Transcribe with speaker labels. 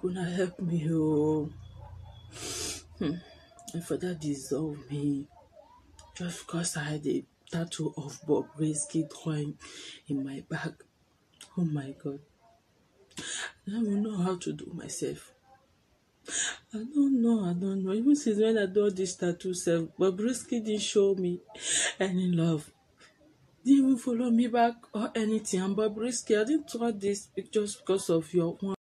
Speaker 1: Gonna help me, oh. And for that dissolve me. Just because I had a tattoo of Bobrisky drawing in my back. Oh my God. I don't know how to do myself. I don't know. Even since when I do this tattoo self, Bobrisky didn't show me any love. Didn't even follow me back or anything. And Bobrisky, I didn't draw this just because of your one.